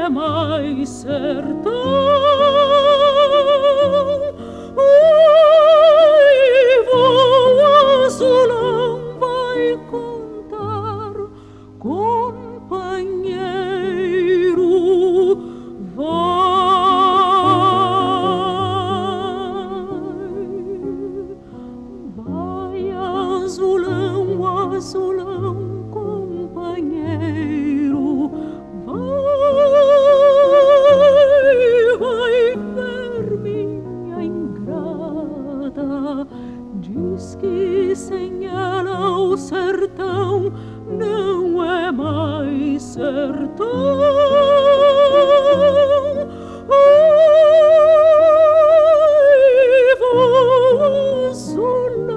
é mais sertão. Vou azulão vai contar, companheiro, vai azulão, azulão, companheiro, vai ver minha ingrata. Diz que sem ela o sertão não é mais sertão. Vou azulão.